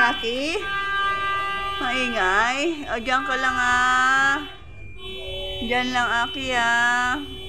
Aki? Maingay? O, dyan ka lang ah. Dyan lang, Aki ah.